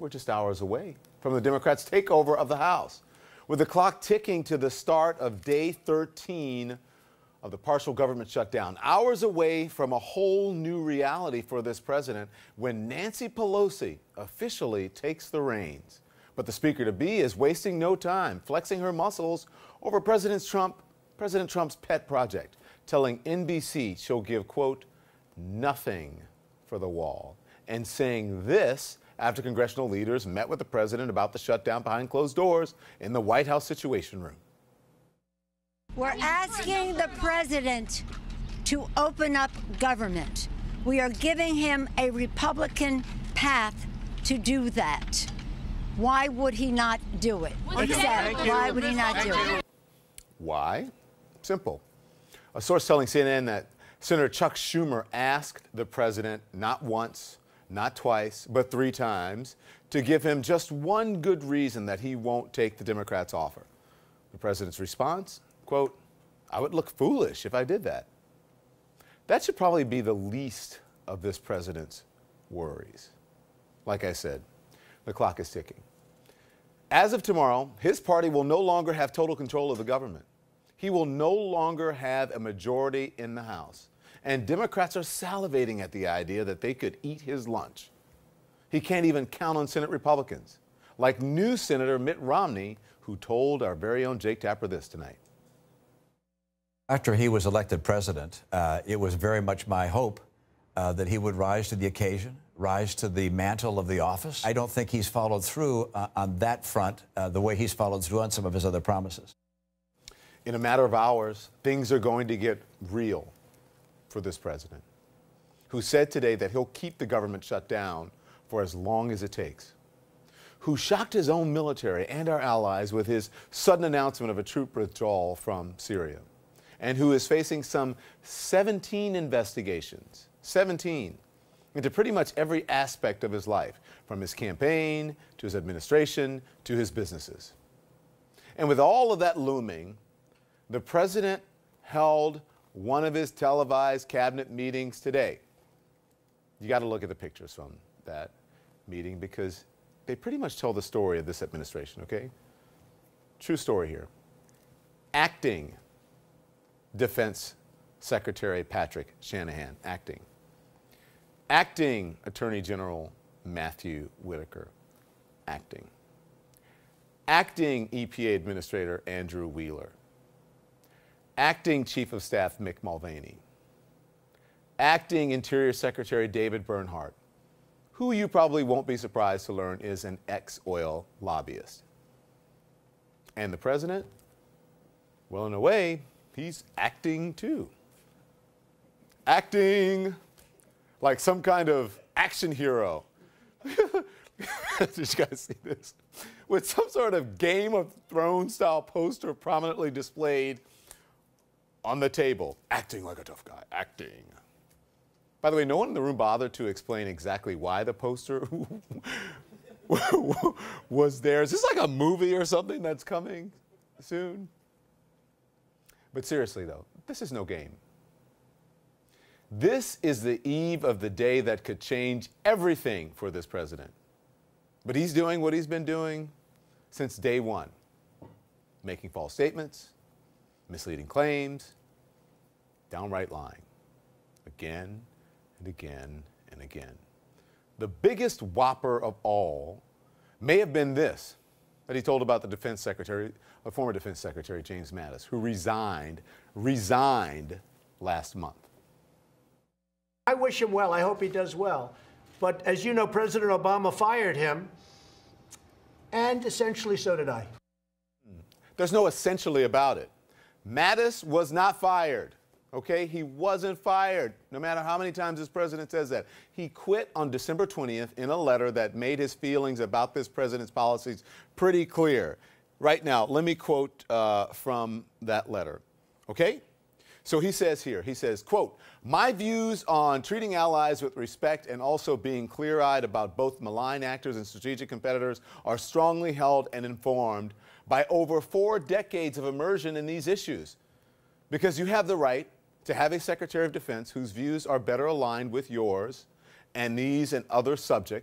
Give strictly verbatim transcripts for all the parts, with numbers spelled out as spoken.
we're just hours away from the Democrats' takeover of the House, with the clock ticking to the start of day thirteen of the partial government shutdown. Hours away from a whole new reality for this president when Nancy Pelosi officially takes the reins. But the speaker-to-be is wasting no time flexing her muscles over President Trump, President Trump's pet project, telling N B C she'll give, quote, nothing for the wall, and saying this after congressional leaders met with the president about the shutdown behind closed doors in the White House Situation Room. We're asking the president to open up government. We are giving him a Republican path to do that. Why would he not do it? He said, why would he not do it? Why? Simple. A source telling C N N that Senator Chuck Schumer asked the president not once, not twice, but three times to give him just one good reason that he won't take the Democrats' offer. The president's response, quote, I would look foolish if I did that. That should probably be the least of this president's worries. Like I said, the clock is ticking. As of tomorrow, his party will no longer have total control of the government. He will no longer have a majority in the House. And Democrats are salivating at the idea that they could eat his lunch. He can't even count on Senate Republicans, like new Senator Mitt Romney, who told our very own Jake Tapper this tonight. After he was elected president, uh, it was very much my hope uh, that he would rise to the occasion, rise to the mantle of the office. I don't think he's followed through uh, on that front uh, the way he's followed through on some of his other promises. In a matter of hours, things are going to get real for this president, who said today that he'll keep the government shut down for as long as it takes, who shocked his own military and our allies with his sudden announcement of a troop withdrawal from Syria, and who is facing some seventeen investigations, seventeen, into pretty much every aspect of his life, from his campaign to his administration to his businesses. And with all of that looming, the president held one of his televised cabinet meetings today. You got to look at the pictures from that meeting because they pretty much tell the story of this administration, okay? True story here. Acting Defense Secretary Patrick Shanahan, acting. Acting Attorney General Matthew Whitaker, acting. Acting E P A Administrator Andrew Wheeler. Acting Chief of Staff Mick Mulvaney. Acting Interior Secretary David Bernhardt, who you probably won't be surprised to learn is an ex-oil lobbyist. And the president? Well, in a way, he's acting too. Acting like some kind of action hero. Did you guys see this? With some sort of Game of Thrones style poster prominently displayed on the table. Acting like a tough guy. Acting. By the way, no one in the room bothered to explain exactly why the poster was there. Is this like a movie or something that's coming soon? But seriously, though, this is no game. This is the eve of the day that could change everything for this president. But he's doing what he's been doing since day one, making false statements, misleading claims, downright lying, again and again and again. The biggest whopper of all may have been this that he told about the defense secretary, a former defense secretary, James Mattis, who resigned, resigned last month. I wish him well. I hope he does well. But as you know, President Obama fired him, and essentially so did I. There's no essentially about it. Mattis was not fired, okay? He wasn't fired, no matter how many times this president says that. He quit on December twentieth in a letter that made his feelings about this president's policies pretty clear. Right now, let me quote uh, from that letter, okay? So he says here, he says, quote, my views on treating allies with respect and also being clear-eyed about both malign actors and strategic competitors are strongly held and informed by over four decades of immersion in these issues. Because you have the right to have a Secretary of Defense whose views are better aligned with yours and these and other subjects,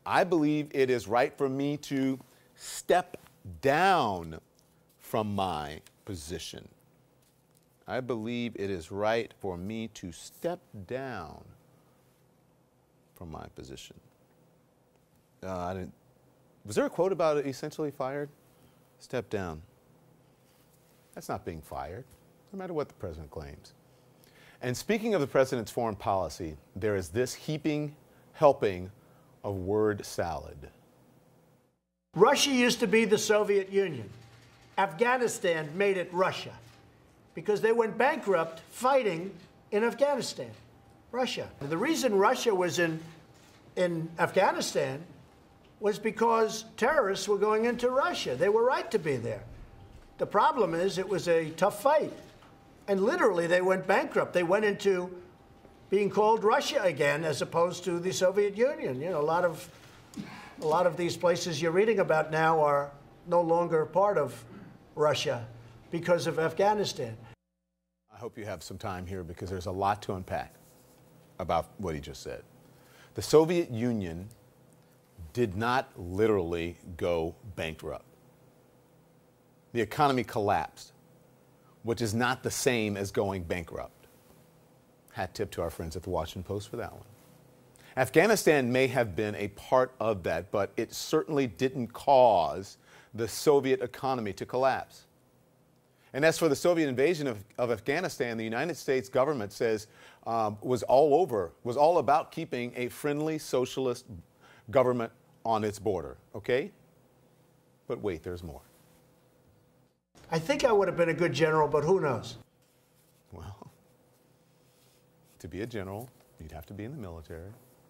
I believe it is right for me to step down from my position. I believe it is right for me to step down from my position. Uh, I didn't, was there a quote about it essentially fired? Step down. That's not being fired, no matter what the president claims. And speaking of the president's foreign policy, there is this heaping helping of word salad. Russia used to be the Soviet Union. Afghanistan made it Russia because they went bankrupt fighting in Afghanistan. Russia. The reason Russia was in, in Afghanistan was because terrorists were going into Russia. They were right to be there. The problem is it was a tough fight. And literally they went bankrupt. They went into being called Russia again as opposed to the Soviet Union. You know, a lot of, a lot of these places you're reading about now are no longer part of Russia because of Afghanistan. I hope you have some time here because there's a lot to unpack about what he just said. The Soviet Union did not literally go bankrupt. The economy collapsed, which is not the same as going bankrupt. Hat tip to our friends at the Washington Post for that one. Afghanistan may have been a part of that, but it certainly didn't cause the Soviet economy to collapse. And as for the Soviet invasion of, of Afghanistan, the United States government says um, was all over, was all about keeping a friendly socialist government on its border, okay? But wait, there's more. I think I would have been a good general, but who knows? Well, to be a general, you'd have to be in the military.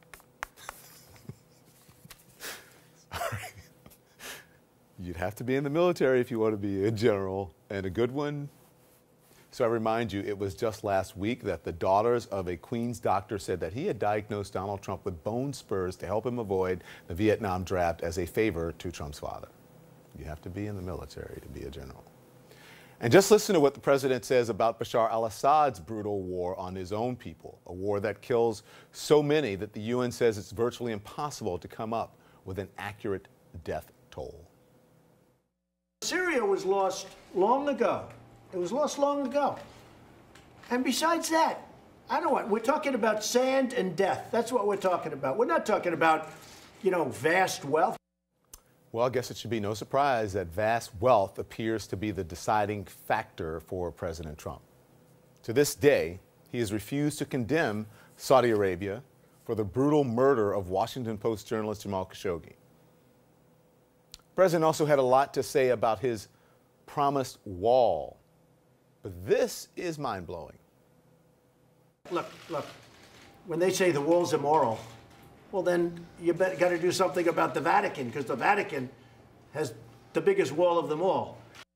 Sorry. You'd have to be in the military if you want to be a general, and a good one. So I remind you, it was just last week that the daughters of a Queens doctor said that he had diagnosed Donald Trump with bone spurs to help him avoid the Vietnam draft as a favor to Trump's father. You have to be in the military to be a general. And just listen to what the president says about Bashar al-Assad's brutal war on his own people, a war that kills so many that the U N says it's virtually impossible to come up with an accurate death toll. Syria was lost long ago. It was lost long ago. And besides that, I don't know what, we're talking about sand and death. That's what we're talking about. We're not talking about, you know, vast wealth. Well, I guess it should be no surprise that vast wealth appears to be the deciding factor for President Trump. To this day, he has refused to condemn Saudi Arabia for the brutal murder of Washington Post journalist Jamal Khashoggi. The president also had a lot to say about his promised wall. But this is mind-blowing. Look, look, when they say the wall's immoral, well, then you got to do something about the Vatican, because the Vatican has the biggest wall of them all.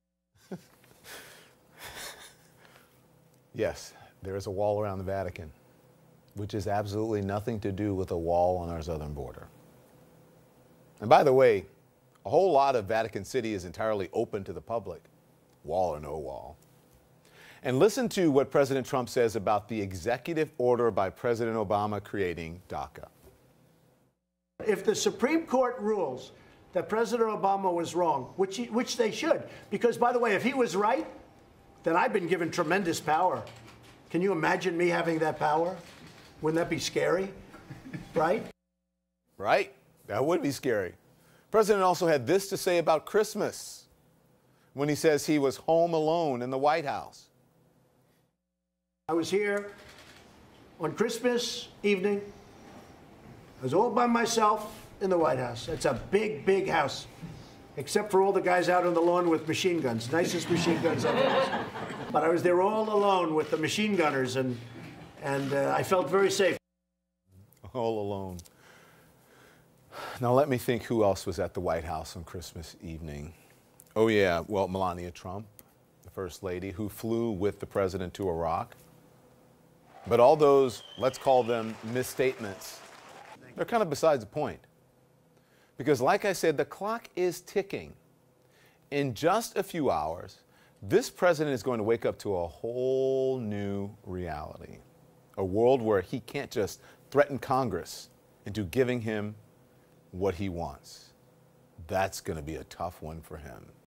Yes, there is a wall around the Vatican, which has absolutely nothing to do with a wall on our southern border. And by the way, a whole lot of Vatican City is entirely open to the public, wall or no wall. And listen to what President Trump says about the executive order by President Obama creating DACA. If the Supreme Court rules that President Obama was wrong, which, he, which they should, because, by the way, if he was right, then I've been given tremendous power. Can you imagine me having that power? Wouldn't that be scary? Right? Right? That would be scary. The president also had this to say about Christmas when he says he was home alone in the White House. I was here on Christmas evening. I was all by myself in the White House. It's a big, big house, except for all the guys out on the lawn with machine guns, nicest machine guns ever. But I was there all alone with the machine gunners, and, and uh, I felt very safe. All alone. Now let me think who else was at the White House on Christmas evening. Oh yeah, well, Melania Trump, the First Lady, who flew with the president to Iraq. But all those, let's call them misstatements, they're kind of besides the point. Because like I said, the clock is ticking. In just a few hours, this president is going to wake up to a whole new reality. A world where he can't just threaten Congress into giving him what he wants. That's going to be a tough one for him.